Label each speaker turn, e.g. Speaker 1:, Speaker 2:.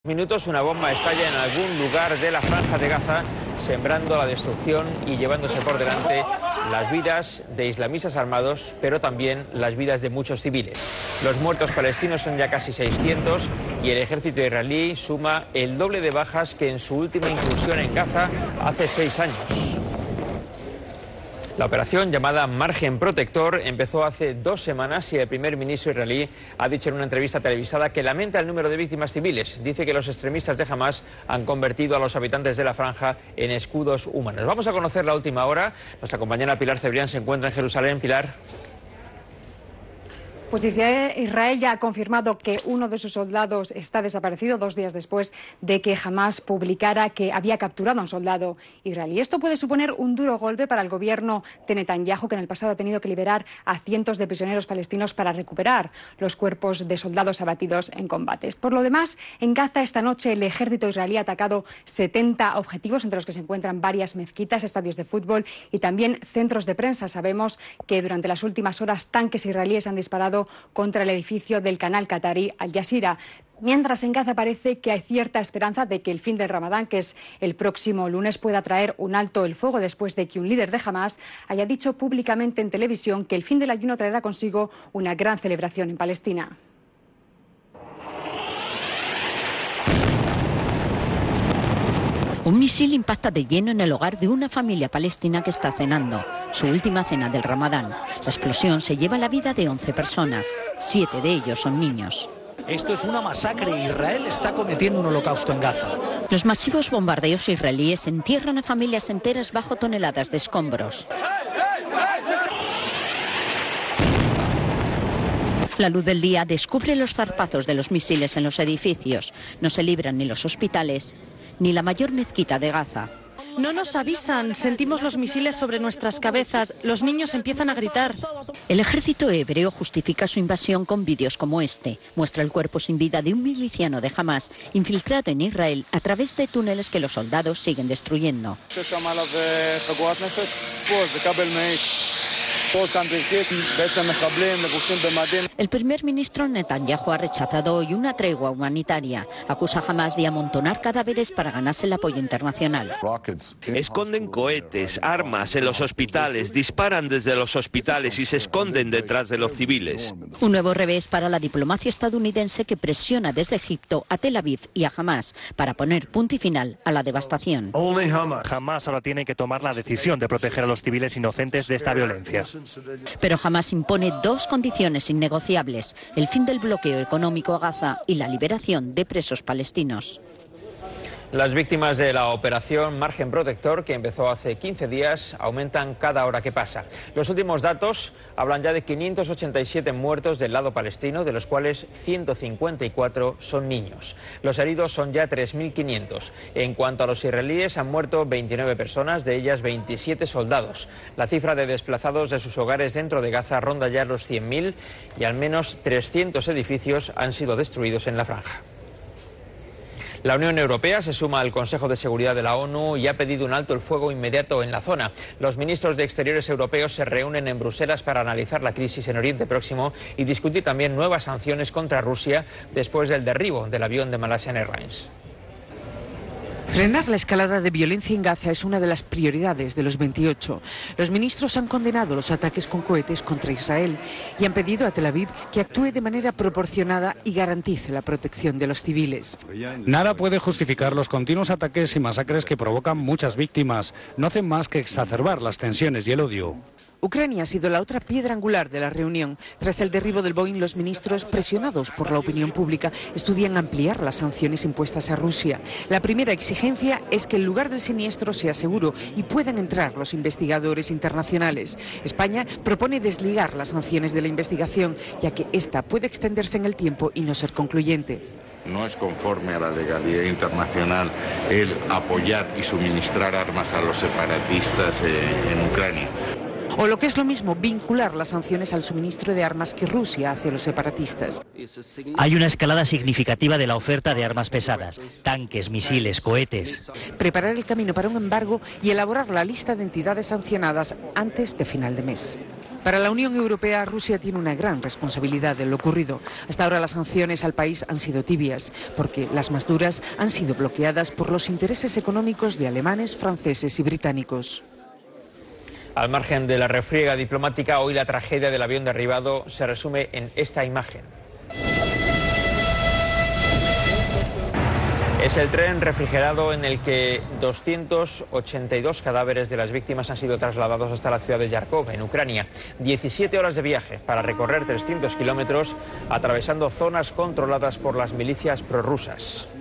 Speaker 1: Minutos una bomba estalla en algún lugar de la Franja de Gaza, sembrando la destrucción y llevándose por delante las vidas de islamistas armados, pero también las vidas de muchos civiles. Los muertos palestinos son ya casi 600 y el ejército israelí suma el doble de bajas que en su última incursión en Gaza hace 6 años. La operación, llamada Margen Protector, empezó hace 2 semanas y el primer ministro israelí ha dicho en una entrevista televisada que lamenta el número de víctimas civiles. Dice que los extremistas de Hamás han convertido a los habitantes de la franja en escudos humanos. Vamos a conocer la última hora. Nuestra compañera Pilar Cebrián se encuentra en Jerusalén. Pilar.
Speaker 2: Pues Israel ya ha confirmado que uno de sus soldados está desaparecido 2 días después de que Hamás publicara que había capturado a un soldado israelí. Esto puede suponer un duro golpe para el gobierno de Netanyahu, que en el pasado ha tenido que liberar a cientos de prisioneros palestinos para recuperar los cuerpos de soldados abatidos en combates. Por lo demás, en Gaza esta noche el ejército israelí ha atacado 70 objetivos, entre los que se encuentran varias mezquitas, estadios de fútbol y también centros de prensa. Sabemos que durante las últimas horas tanques israelíes han disparado contra el edificio del canal qatarí Al Jazeera. Mientras en Gaza parece que hay cierta esperanza de que el fin del Ramadán, que es el próximo lunes, pueda traer un alto el fuego después de que un líder de Hamás haya dicho públicamente en televisión que el fin del ayuno traerá consigo una gran celebración en Palestina.
Speaker 3: Un misil impacta de lleno en el hogar de una familia palestina que está cenando, su última cena del Ramadán. La explosión se lleva la vida de 11 personas, 7 de ellos son niños.
Speaker 4: Esto es una masacre. Israel está cometiendo un holocausto en Gaza.
Speaker 3: Los masivos bombardeos israelíes entierran a familias enteras bajo toneladas de escombros. La luz del día descubre los zarpazos de los misiles en los edificios. No se libran ni los hospitales ni la mayor mezquita de Gaza.
Speaker 5: No nos avisan, sentimos los misiles sobre nuestras cabezas, los niños empiezan a gritar.
Speaker 3: El ejército hebreo justifica su invasión con vídeos como este. Muestra el cuerpo sin vida de un miliciano de Hamás infiltrado en Israel a través de túneles que los soldados siguen destruyendo. El primer ministro Netanyahu ha rechazado hoy una tregua humanitaria. Acusa a Hamás de amontonar cadáveres para ganarse el apoyo internacional.
Speaker 6: Esconden cohetes, armas en los hospitales, disparan desde los hospitales y se esconden detrás de los civiles.
Speaker 3: Un nuevo revés para la diplomacia estadounidense que presiona desde Egipto a Tel Aviv y a Hamás para poner punto y final a la devastación.
Speaker 7: Hamás ahora tiene que tomar la decisión de proteger a los civiles inocentes de esta violencia.
Speaker 3: Pero Hamás impone 2 condiciones innegociables: el fin del bloqueo económico a Gaza y la liberación de presos palestinos.
Speaker 1: Las víctimas de la operación Margen Protector, que empezó hace 15 días, aumentan cada hora que pasa. Los últimos datos hablan ya de 587 muertos del lado palestino, de los cuales 154 son niños. Los heridos son ya 3.500. En cuanto a los israelíes, han muerto 29 personas, de ellas 27 soldados. La cifra de desplazados de sus hogares dentro de Gaza ronda ya los 100.000 y al menos 300 edificios han sido destruidos en la franja. La Unión Europea se suma al Consejo de Seguridad de la ONU y ha pedido un alto el fuego inmediato en la zona. Los ministros de Exteriores europeos se reúnen en Bruselas para analizar la crisis en Oriente Próximo y discutir también nuevas sanciones contra Rusia después del derribo del avión de Malaysian Airlines.
Speaker 8: Frenar la escalada de violencia en Gaza es una de las prioridades de los 28. Los ministros han condenado los ataques con cohetes contra Israel y han pedido a Tel Aviv que actúe de manera proporcionada y garantice la protección de los civiles.
Speaker 9: Nada puede justificar los continuos ataques y masacres que provocan muchas víctimas. No hacen más que exacerbar las tensiones y el odio.
Speaker 8: Ucrania ha sido la otra piedra angular de la reunión. Tras el derribo del Boeing, los ministros, presionados por la opinión pública, estudian ampliar las sanciones impuestas a Rusia. La primera exigencia es que el lugar del siniestro sea seguro y puedan entrar los investigadores internacionales. España propone desligar las sanciones de la investigación, ya que esta puede extenderse en el tiempo y no ser concluyente.
Speaker 10: No es conforme a la legalidad internacional el apoyar y suministrar armas a los separatistas en Ucrania.
Speaker 8: O lo que es lo mismo, vincular las sanciones al suministro de armas que Rusia hace a los separatistas.
Speaker 11: Hay una escalada significativa de la oferta de armas pesadas, tanques, misiles, cohetes.
Speaker 8: Preparar el camino para un embargo y elaborar la lista de entidades sancionadas antes de final de mes. Para la Unión Europea, Rusia tiene una gran responsabilidad en lo ocurrido. Hasta ahora las sanciones al país han sido tibias, porque las más duras han sido bloqueadas por los intereses económicos de alemanes, franceses y británicos.
Speaker 1: Al margen de la refriega diplomática, hoy la tragedia del avión derribado se resume en esta imagen. Es el tren refrigerado en el que 282 cadáveres de las víctimas han sido trasladados hasta la ciudad de Yarkov, en Ucrania. 17 horas de viaje para recorrer 300 kilómetros, atravesando zonas controladas por las milicias prorrusas.